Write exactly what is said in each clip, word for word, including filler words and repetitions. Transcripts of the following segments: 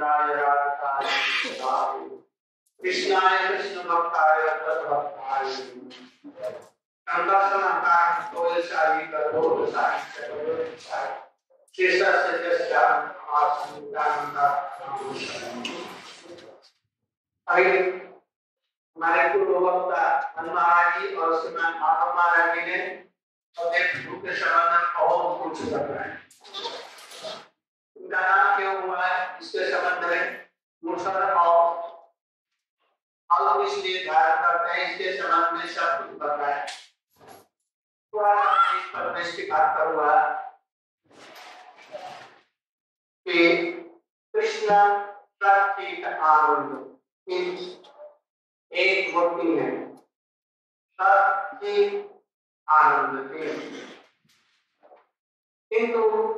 रामचंद्राय राधिकाय कृष्णाय कृष्णाय कृष्ण भक्ताय तद्भक्ताय संकर्षणकार दोषाली करोषाली करोषाली शेषस्य जस्याम आसुदानंदा अभी हमारे पूर्व वक्ता महाराज जी और श्रीमान माधव महाराज जी ने अवधेश गुरु के संबंध में बहुत कुछ बताया। उनका नाम क्यों हुआ है इसके संबंध में मुसर और अल्प इसलिए धारण करते हैं, इसके संबंध में सब कुछ बताया। थोड़ा इस पर दृष्टिपात करूंगा कि कृष्ण सचित आनंद एक मूर्ति है, सचित आनंद किंतु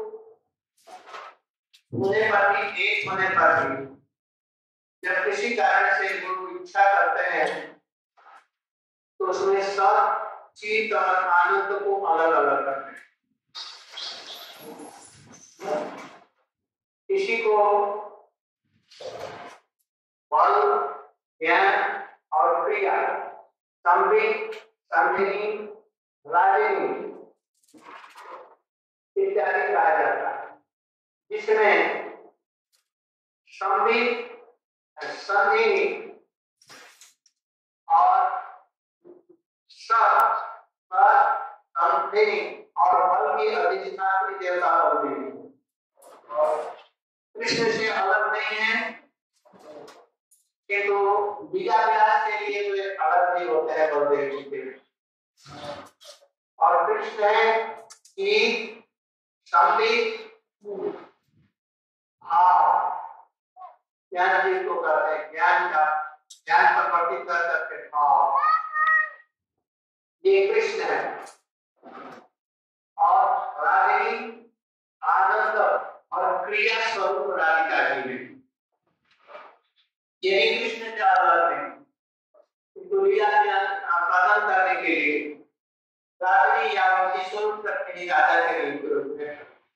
होने पर भी एक होने पर भी जब किसी कारण से गुरु इच्छा करते हैं तो उसमें सब चित और आनंद को अलग अलग करते हैं। किसी को बल ज्ञान और क्रिया संवेद संवेदी राजनी इत्यादि कहा जाता है, जिसमें संवेद संवेदी और संवेदी और बल की अधिष्ठात्री देवता बलदेवी कृष्ण से अलग नहीं है, किंतु विद्याभ्यास के लिए वे अलग भी होते हैं बलदेव जी के। और कृष्ण है कि संवेद भाव ज्ञान जिसको कहते हैं, ज्ञान का ज्ञान पर प्रतीक कर सकते भाव, ये कृष्ण है। और रागिनी आनंद और क्रिया स्वरूप राधिका जी है। यही कृष्ण का अलग है, लीला ज्ञान आस्वादन करने के लिए रागिनी या उनकी स्वरूप रखने की राधा के रूप में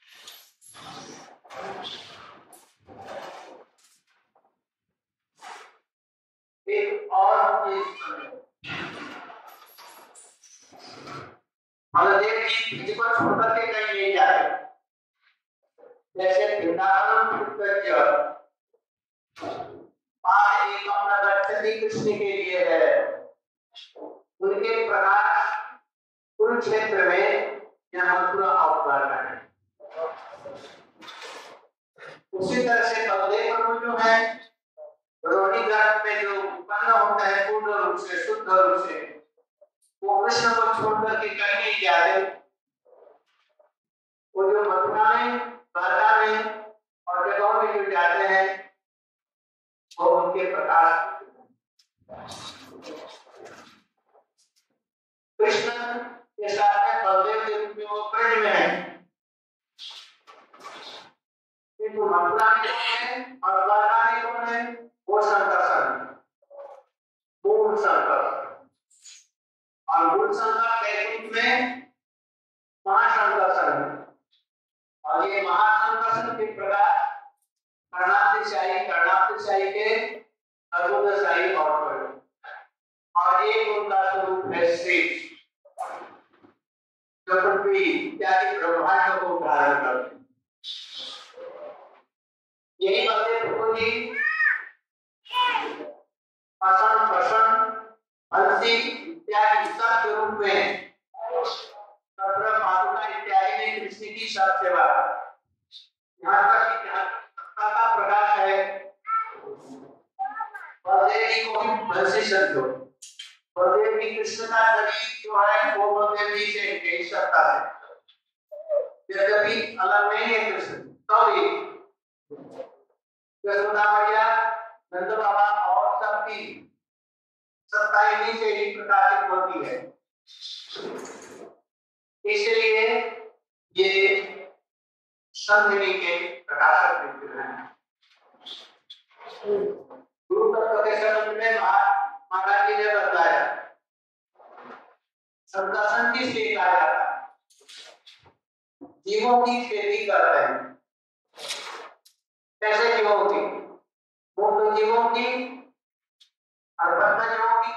एक और बलदेव जी जिसको छोड़कर के कहीं नहीं जाते, जैसे वृंदावन एक अपना रक्षती कृष्ण के लिए है, उनके प्रकाश कुरुक्षेत्र में यहाँ मथुरा अवतार है। उसी तरह से बलदेव प्रभु जो है रोहिणी गर्भ में जो उत्पन्न होता है पूर्ण रूप से शुद्ध रूप से, वो कृष्ण को छोड़कर के कहीं नहीं जाते। वो जो मथुरा में द्वारका में और जगहों में जो जाते हैं वो उनके प्रकाश। कृष्ण के साथ में बलदेव के रूप में वो ब्रज में है, किंतु मथुरा में कौन है और द्वारका में कौन है? वो संकर्षण, मूल संकर्षण। और मूल संकर्षण के रूप में महासंकर्षण है। और ये महासंकर्षण के प्रकार कर्णातिशायी कर्णातिशायी के अर्बुदशायी और और एक उनका स्वरूप है श्रेष्ठ, जो पृथ्वी इत्यादि ब्रह्मांड को धारण करते हैं। यही बलदेव प्रभु जी असन प्रसन हंसी इत्यादि सब रूप में सत्रह पादुका इत्यादि में कृष्ण की सब सेवा, यहाँ तक कि सत्ता का प्रकाश है। बलदेव जी को भी हंसी समझो, बलदेव जी कृष्ण का शरीर जो है वो बलदेव जी से कह सकता है, यद्यपि अलग नहीं है कृष्ण, तो भी यशोदा मैया नंद बाबा और सबकी सत्ता इन्हीं से ही प्रकाशित होती है। इसलिए ये संधिनी के प्रकाशक विग्रह हैं। गुरु तत्व के संबंध में महाराज जी ने बताया संकर्षण किसलिए कहा जाता है? जीवों की खेती करते हैं। कैसे जीवों की?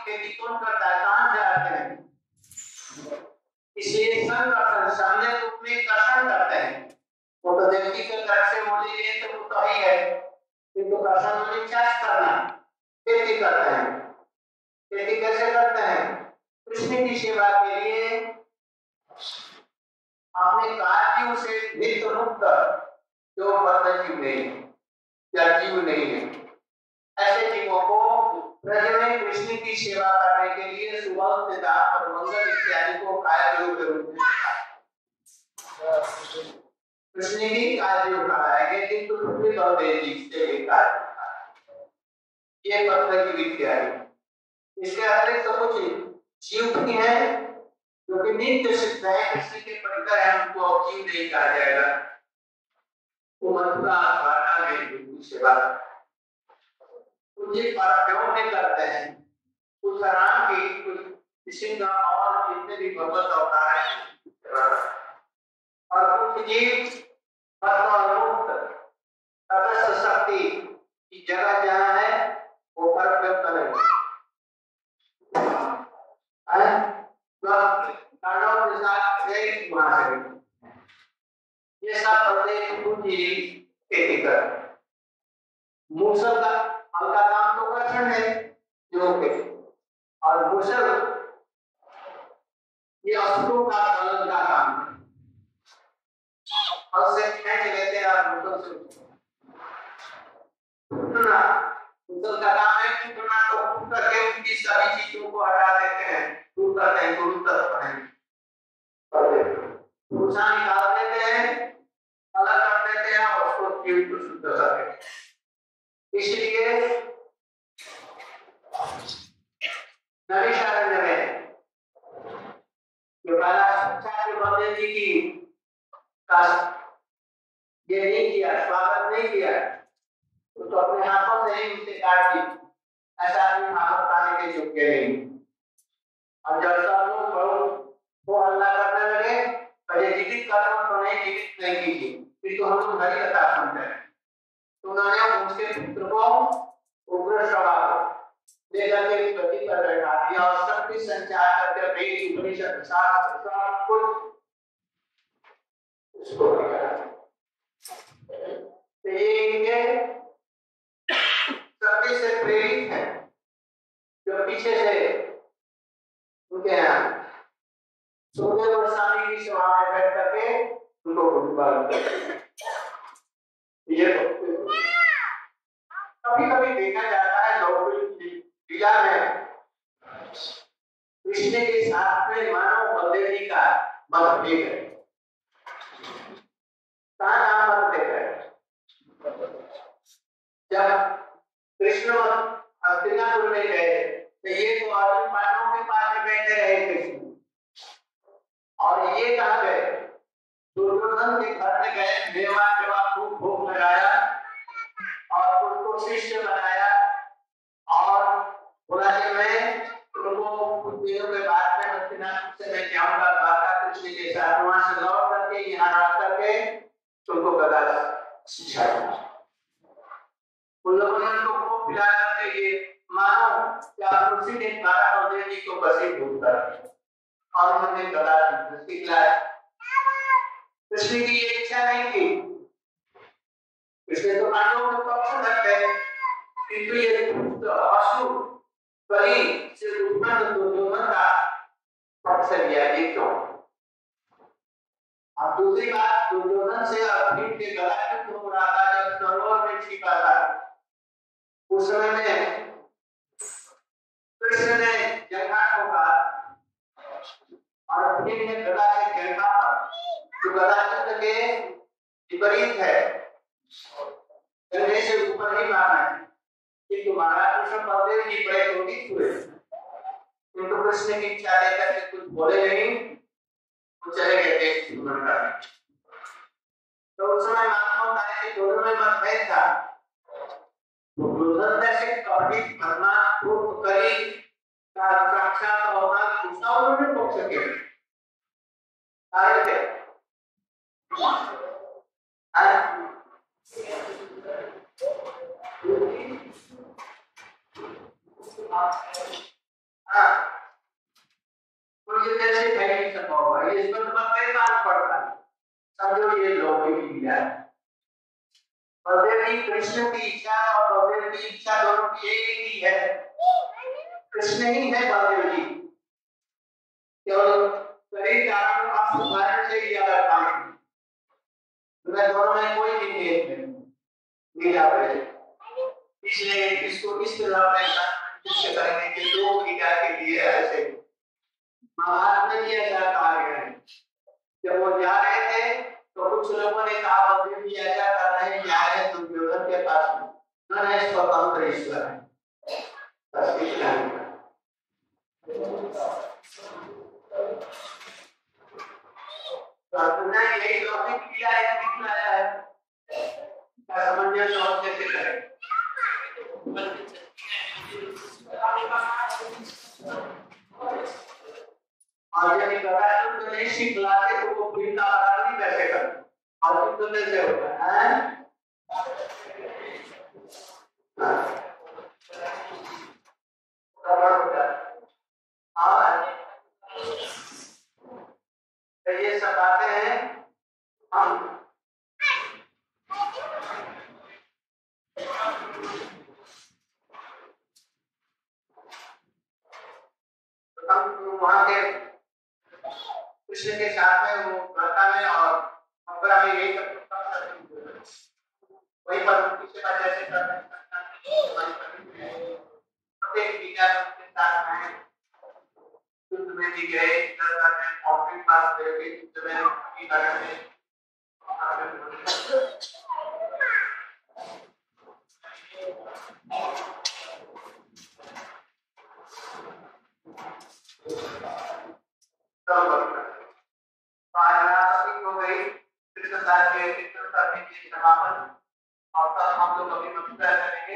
खेती कौन करता है, कहां से आते हैं? इसलिए सन कर्षण सामने रूप में कर्षण करते हैं। वो तो व्यक्ति के तरफ से बोलेंगे तो वो तो ही है, किंतु कर्षण में क्या करना, खेती करते हैं। खेती कैसे करते हैं? कृष्ण की सेवा के लिए अपने कार्यों से नित्य मुक्त जो बद्ध जीव नहीं या जीव नहीं है, ऐसे जीवों को ब्रज में कृष्ण की सेवा करने के लिए सुबह से दान और मंगल इत्यादि को कार्यों के रूप में कृष्ण की कार्य उठाएंगे, किंतु दूसरे बलदेव जी से ये कार्य ये पत्र की विद्या है। इसके अतिरिक्त तो कुछ जीव भी है जो कि नित्य सिद्ध है, कृष्ण के परिकर है, उनको जीव नहीं कहा जाएगा। वो मथुरा भाटा में सेवा कुछ पराक्रम में करते हैं, कुछ राम की कुछ सिंह और जितने भी भगवत अवतार हैं, और कुछ जीव तटस्थ शक्ति की जगह जहाँ है वो परम करेंगे। ये सब प्रदेश पूंजी खेती कर मूसल का हल्का काम तो कर्षण है जो के, और मूसल ये असुरों का दलन का काम है, और से खींच लेते हैं और मूसल से उठना, मूसल का काम है उठना, तो उठ करके उनकी सभी चीजों को हटा देते हैं, दूर करते हैं, दूर तरफ है भूसा निकाल देते हैं, अलग कर देते हैं और उसको जीव को शुद्ध कर देते हैं। इसलिए नरेशारण्य में जो पहला शिक्षा के बलदेव जी की का ये नहीं किया, स्वागत नहीं किया, तो, तो अपने हाथों से ही उसे काट दी, ऐसा आदमी भागवत पाने के योग्य नहीं। और जब सब लोग बहुत वो हल्ला करने लगे, पहले जीवित कर्म तो नहीं जीवित नहीं कीजिए, फिर तो हम लोग हरी कथा सुनते हैं, तो उन्होंने उसके पुत्र को उग्र स्वभाव लेकर के गति पर बैठा दिया और शक्ति संचार करके वेद उपनिषद शास्त्र सब कुछ उसको शक्ति से प्रेरित है, जो पीछे से उनके यहाँ सुखदेव गोस्वामी की सभा में बैठ करके उनको गुणगान करते। ये कभी कभी देखा जाता है लोग लीला में कृष्ण के साथ में मानव बलदेव जी का मतभेद है, कहाँ कहाँ मतभेद है। जब कृष्ण हस्तिनापुर में गए तो ये तो अर्जुन पांडवों के पास में बैठे रहे कृष्ण, और ये कहा गए दुर्योधन के घर में गए, देवा के बाद खूब भोग लगाया और उसको शिष्य बनाया और बोला कि मैं तुमको कुछ दिनों के बाद में हस्तिनापुर से मैं जाऊंगा द्वारका कृष्ण के साथ, वहां से लौट करके यहाँ आ करके तुमको गदा सिखाऊंगा। उन लोगों ने उनको खूब पिला करके ये मानो क्या तुलसी ने द्वारा बलदेव जी को वशीभूत कर और उन्होंने गदा सिखलाया। कृष्ण की ये इच्छा नहीं थी, कृष्ण तो पांडवों के पक्ष में थे, किंतु ये असुर बलि से उत्पन्न दुर्योधन का पक्ष लिया, ये क्यों? अब दूसरी बात, दुर्योधन से अर्जुन के गला युद्ध हो रहा था जब सरोवर में छिपा था, उस समय में कृष्ण ने जंघा ठोका और अर्जुन ने गदा से जंघा पर, जो गदा युद्ध के विपरीत है, जंघे से ऊपर ही मारना है, किंतु महाराज कृष्ण बलदेव जी बड़े क्रोधित हुए, किंतु कृष्ण की इच्छा लेकर के कुछ बोले नहीं, वो चले गए देश भ्रमण करने। तो उस समय महात्मा के दोनों में मतभेद था, दुर्योधन से कभी धर्मा रूप करी का साक्षात अवतार दूसरा उन्होंने पक्ष किया कार्य हाँ, तो ये कैसे फैल नहीं सका होगा, ये इसमें तो कई साल पड़ता है, समझो ये लौकिक लीला है। बलदेव की कृष्ण की इच्छा और बलदेव की इच्छा दोनों की एक ही है, कृष्ण ही है बलदेव जी, केवल शरीर कारण का उदाहरण से ही ज्यादा काम है, दोनों में कोई भी भेद नहीं लीला है। इसलिए इसको इस तरह में करने के दो लीला के लिए ऐसे महाभारत में भी ऐसा कहा गया है। जब वो जा रहे थे तो कुछ लोगों ने कहा बलदेव जी ऐसा कर रहे हैं, जा रहे हैं दुर्योधन के पास में, न स्वतंत्र ईश्वर है, बस इतना ही। तो यही लौकिक लीला है, दिखलाया है, सामंजस्य और कैसे करें। और जब गदायुद्ध तो नहीं सिखलाते तो वो फिर का आराधना कैसे करें, और तो कैसे होता है? हाँ, तो ये सब बातें हैं हम वहां के कृष्ण के साथ में वो व्रता में और अपरा में यही वही पर किसी का जैसे करते प्रत्येक विचार के साथ में युद्ध में भी गए, इधर करते हैं ऑफिस पास गए, युद्ध में की करते हैं हो गई कृष्ण दास के कृष्ण करने की समापन, और तब हम लोग अभी मथुरा करेंगे।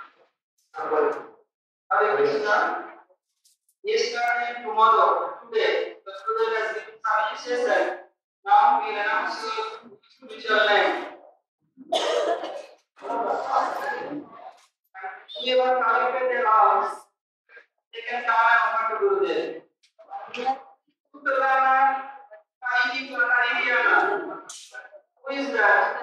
हरे कृष्णा, इस कारण tomorrow today the student has given some instruction. Now we announce the future name. ये बात काले पे दे रहा हूँ, लेकिन काम है हमारे को दूर दे। उत्तराना काली की बताई दिया ना, who is that?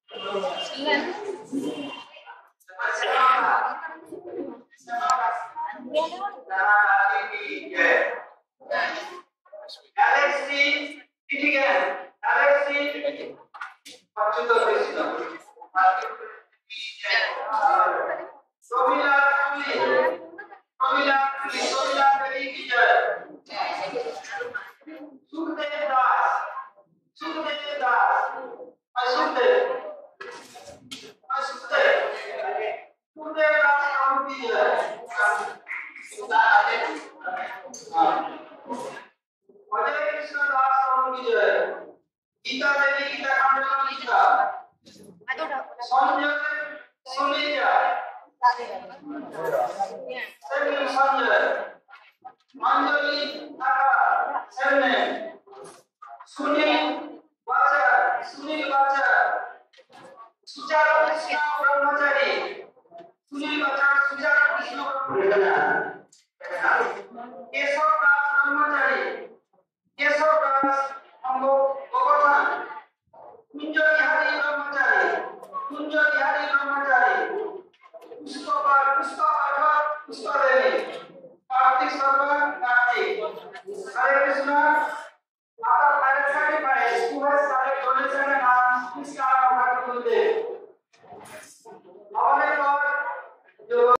Galaxy, it again. Galaxy, Pachuto Krishna. Somila, Somila, Somila, Somila, very teacher. Sukhdev Das, Sukhdev Das, Sukhdev, Sukhdev, Sukhdev Das, our teacher. हरे कृष्ण दास की जय। गीता देवी गीता कांड का गीता संजय सुनीता सभी संजय अंजलि नाका सेने सुनील वाचा सुनील वाचा सुजाता कृष्ण ब्रह्मचारी सुनील वाचा सुजाता कृष्ण ब्रह्मचारी केशव दास ब्रह्मचारी केशव दास हमको गोवर्धन कुंज बिहारी ब्रह्मचारी कुंज बिहारी ब्रह्मचारी पुष्पा पुष्पा पाठक पुष्पा देवी कार्तिक शर्मा कार्तिक। हरे कृष्ण, आपका फाइल सर्टिफाइड, स्कूल सारे डोनेशन नाम इसका